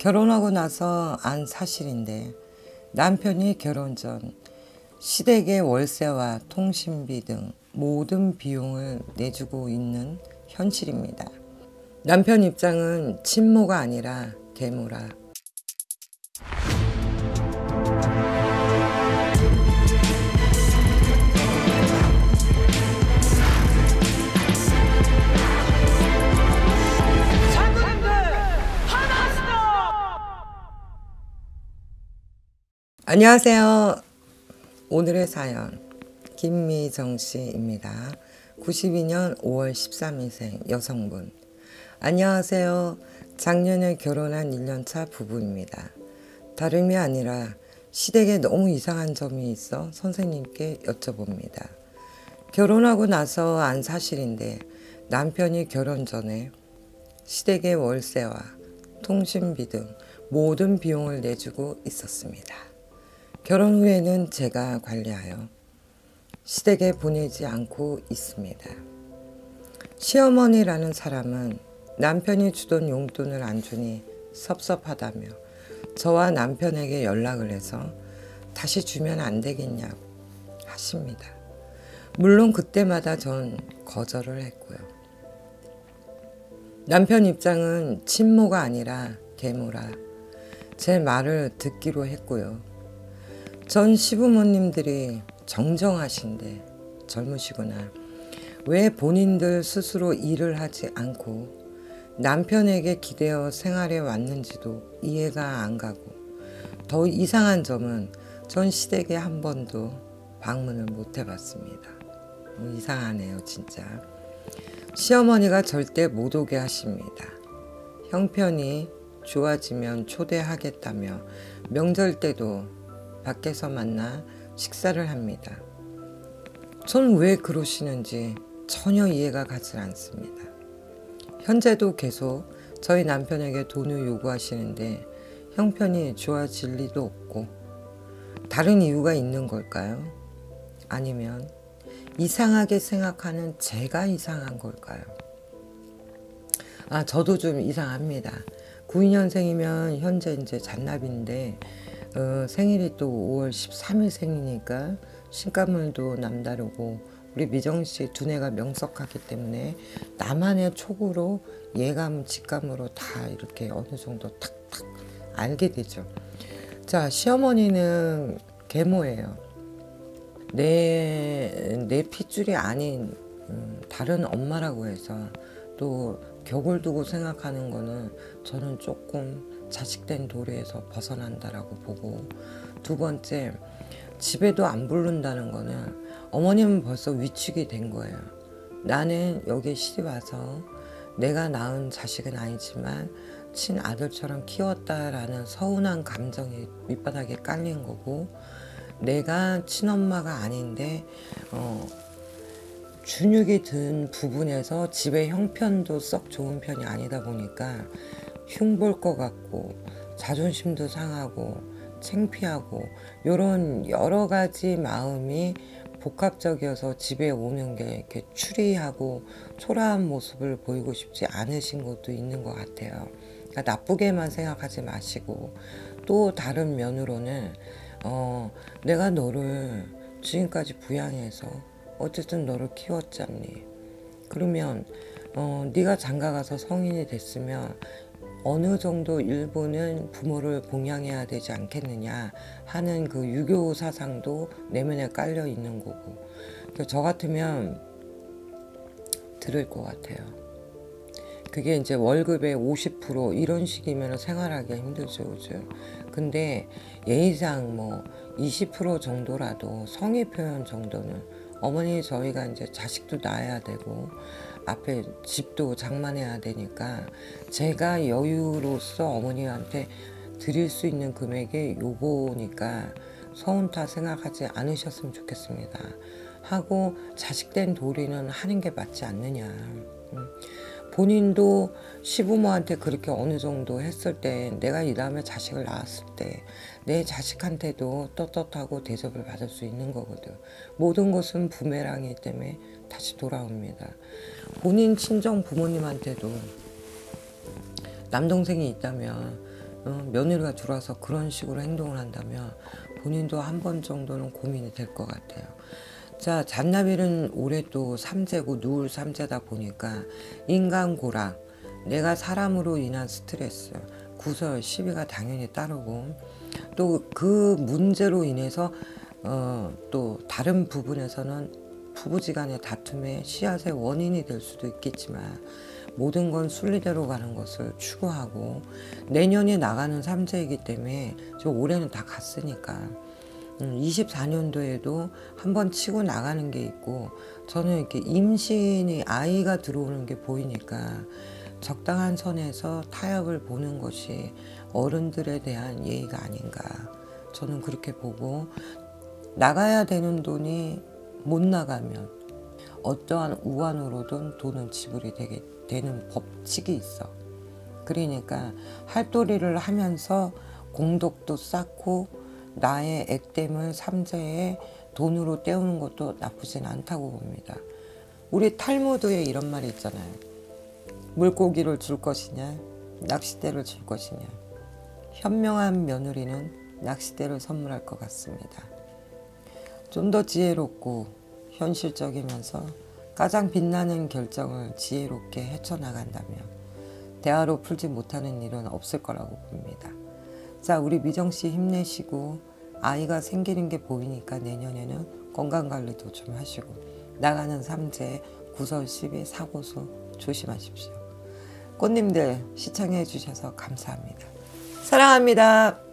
결혼하고 나서 안 사실인데 남편이 결혼 전 시댁의 월세와 통신비 등 모든 비용을 내주고 있는 현실입니다. 남편 입장은 친모가 아니라 계모라. 안녕하세요. 오늘의 사연 김미정 씨입니다. 92년 5월 13일생 여성분. 안녕하세요. 작년에 결혼한 1년차 부부입니다. 다름이 아니라 시댁에 너무 이상한 점이 있어 선생님께 여쭤봅니다. 결혼하고 나서 안 사실인데 남편이 결혼 전에 시댁의 월세와 통신비 등 모든 비용을 내주고 있었습니다. 결혼 후에는 제가 관리하여 시댁에 보내지 않고 있습니다. 시어머니라는 사람은 남편이 주던 용돈을 안 주니 섭섭하다며 저와 남편에게 연락을 해서 다시 주면 안 되겠냐고 하십니다. 물론 그때마다 전 거절을 했고요. 남편 입장은 친모가 아니라 계모라 제 말을 듣기로 했고요. 전 시부모님들이 정정하신데 젊으시구나. 왜 본인들 스스로 일을 하지 않고 남편에게 기대어 생활해 왔는지도 이해가 안 가고, 더 이상한 점은 전 시댁에 한 번도 방문을 못 해봤습니다. 이상하네요, 진짜. 시어머니가 절대 못 오게 하십니다. 형편이 좋아지면 초대하겠다며 명절 때도 밖에서 만나 식사를 합니다. 전 왜 그러시는지 전혀 이해가 가지 않습니다. 현재도 계속 저희 남편에게 돈을 요구하시는데 형편이 좋아질 리도 없고, 다른 이유가 있는 걸까요? 아니면 이상하게 생각하는 제가 이상한 걸까요? 저도 좀 이상합니다. 92년생이면 현재 이제 잔납인데 생일이 또 5월 13일 생이니까 신가물도 남다르고 우리 미정씨 두뇌가 명석하기 때문에 나만의 촉으로 예감, 직감으로 다 이렇게 어느 정도 탁탁 알게 되죠. 자, 시어머니는 계모예요. 내 핏줄이 아닌 다른 엄마라고 해서 또 격을 두고 생각하는 거는 저는 조금 자식된 도리에서 벗어난다라고 보고, 두 번째, 집에도 안 부른다는 거는 어머님은 벌써 위축이 된 거예요. 나는 여기 시집 와서 내가 낳은 자식은 아니지만 친아들처럼 키웠다라는 서운한 감정이 밑바닥에 깔린 거고, 내가 친엄마가 아닌데 준육이 든 부분에서 집의 형편도 썩 좋은 편이 아니다 보니까 흉볼 것 같고 자존심도 상하고 창피하고 이런 여러 가지 마음이 복합적이어서 집에 오는 게 이렇게 추리하고 초라한 모습을 보이고 싶지 않으신 것도 있는 것 같아요. 그러니까 나쁘게만 생각하지 마시고, 또 다른 면으로는 내가 너를 지금까지 부양해서 어쨌든 너를 키웠잖니. 그러면 네가 장가가서 성인이 됐으면 어느 정도 일부는 부모를 봉양해야 되지 않겠느냐 하는 그 유교 사상도 내면에 깔려 있는 거고, 저 같으면 들을 것 같아요. 그게 이제 월급의 50% 이런 식이면 생활하기가 힘들죠, 그죠? 근데 예의상 뭐 20% 정도라도 성의 표현 정도는, 어머니 저희가 이제 자식도 낳아야 되고 앞에 집도 장만해야 되니까 제가 여유로서 어머니한테 드릴 수 있는 금액이 요거니까 서운타 생각하지 않으셨으면 좋겠습니다. 하고 자식된 도리는 하는 게 맞지 않느냐. 본인도 시부모한테 그렇게 어느 정도 했을 때, 내가 이 다음에 자식을 낳았을 때 내 자식한테도 떳떳하고 대접을 받을 수 있는 거거든. 모든 것은 부메랑이기 때문에 다시 돌아옵니다. 본인 친정 부모님한테도 남동생이 있다면 며느리가 들어와서 그런 식으로 행동을 한다면 본인도 한 번 정도는 고민이 될 것 같아요. 자, 잔나비는 올해 또 삼재고 누울 삼재다 보니까 인간고랑, 내가 사람으로 인한 스트레스, 구설, 시비가 당연히 따르고, 또 그 문제로 인해서 또 다른 부분에서는 부부지간의 다툼의 씨앗의 원인이 될 수도 있겠지만, 모든 건 순리대로 가는 것을 추구하고, 내년에 나가는 삼재이기 때문에 지금 올해는 다 갔으니까 24년도에도 한번 치고 나가는 게 있고, 저는 이렇게 임신이 아이가 들어오는 게 보이니까 적당한 선에서 타협을 보는 것이 어른들에 대한 예의가 아닌가, 저는 그렇게 보고, 나가야 되는 돈이 못 나가면 어떠한 우환으로든 돈은 지불이 되는 법칙이 있어. 그러니까 할도리를 하면서 공덕도 쌓고 나의 액땜을 삼재에 돈으로 때우는 것도 나쁘진 않다고 봅니다. 우리 탈무드에 이런 말이 있잖아요. 물고기를 줄 것이냐, 낚싯대를 줄 것이냐. 현명한 며느리는 낚싯대를 선물할 것 같습니다. 좀 더 지혜롭고 현실적이면서 가장 빛나는 결정을 지혜롭게 헤쳐나간다면 대화로 풀지 못하는 일은 없을 거라고 봅니다. 자, 우리 미정씨 힘내시고, 아이가 생기는 게 보이니까 내년에는 건강관리도 좀 하시고, 나가는 삼재, 구설, 시비, 사고수 조심하십시오. 꽃님들 시청해 주셔서 감사합니다. 사랑합니다.